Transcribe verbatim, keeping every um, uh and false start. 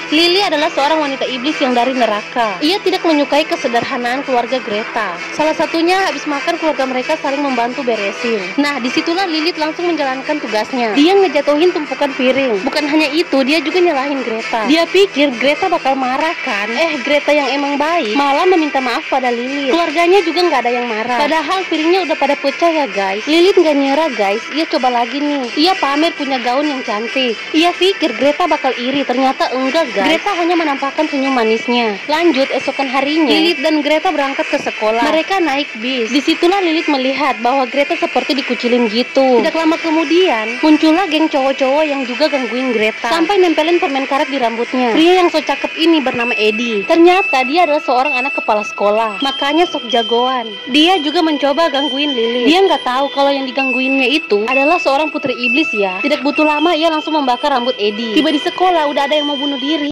Lily adalah seorang wanita iblis yang dari neraka. Ia tidak menyukai kesederhanaan keluarga Greta. Salah satunya habis makan keluarga mereka saling membantu beresin. Nah, disitulah Lilith langsung menjalankan tugasnya. Dia ngejatuhin tumpukan piring. Bukan hanya itu, dia juga nyalahin Greta. Dia pikir Greta bakal marah kan? Eh, Greta yang emang baik malah meminta maaf pada Lilith. Keluarganya juga nggak ada yang marah. Padahal piringnya udah pada pecah ya guys. Lilith nggak nyerah guys. Ia coba lagi nih. Ia pamer punya gaun yang cantik. Ia pikir Greta bakal iri. Ternyata enggak guys. Greta hanya menampakkan senyum manisnya. Lanjut esokan harinya, Lilith dan Greta berangkat ke sekolah. Mereka naik bis. Disitulah Lilith melihat bahwa Greta seperti dikucilin gitu. Tidak lama kemudian muncullah geng cowok-cowok yang juga gangguin Greta sampai nempelin permen karet di rambutnya. Pria yang so cakep ini bernama Eddie. Ternyata dia adalah seorang anak kepala sekolah. Makanya sok jagoan. Dia juga mencoba gangguin Lilith. Dia nggak tahu kalau yang digangguinnya itu adalah seorang putri iblis ya. Tidak butuh lama ia langsung membakar rambut Eddie. Tiba di sekolah udah ada yang mau bunuh diri.